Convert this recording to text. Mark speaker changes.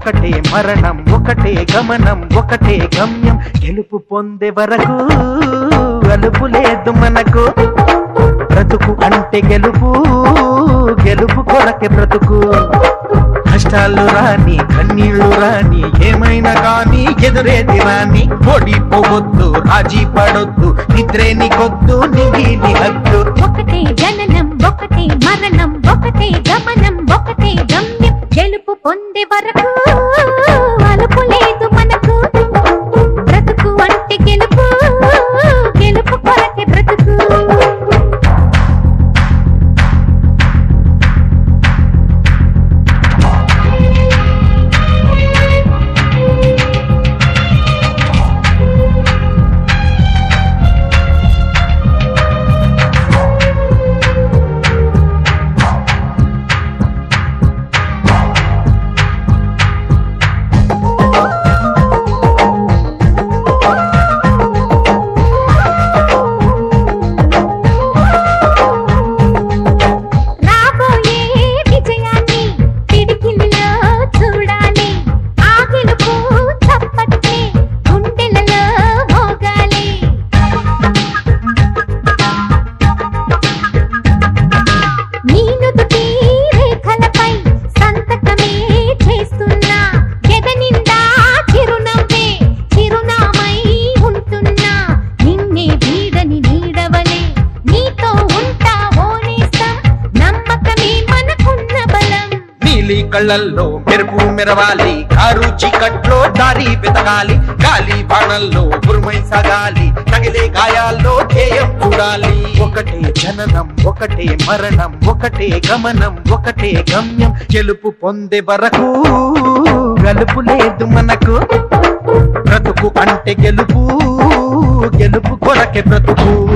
Speaker 1: ఒకటే మరణం ఒకటే గమనం ఒకటే గమ్యం గెలుపు పొందే వరకు అలుపు లేదు మనకు బ్రతుకు అంటే గెలుపు గెలుపు కొరకే బ్రతుకు కష్టాలు రాని కన్నీళ్లు రాని ఏమైనా కానీ ఎదురేది రాని ఓడిపోవద్దు రాజీ పడొద్దు నిద్రే నీకొద్దు నిగిలి హద్దు
Speaker 2: ఒకటే జననం ఒకటే మరణం ఒకటే గమనం ఒకటే గమ్యం గెలుపు పొందే వరకు అలుపు లేదు మనకు బ్రతుకు అంటే గెలుపు గెలుపు కొరకే బ్రతుకు
Speaker 1: కళ్ళల్లో మెరుపు మెరవాలి కారు చీకట్లో దారి వెతకాలి గాలి బాణల్లో పురుమై సాగాలి తగిలే గాయాల్లో ధ్యేయం చూడాలి ఒకటే జననం ఒకటే మరణం ఒకటే గమనం ఒకటే గమ్యం గెలుపు పొందే వరకు గలుపు లేదు మనకు బ్రతుకు అంటే గెలుపు గెలుపు కొరకే బ్రతుకు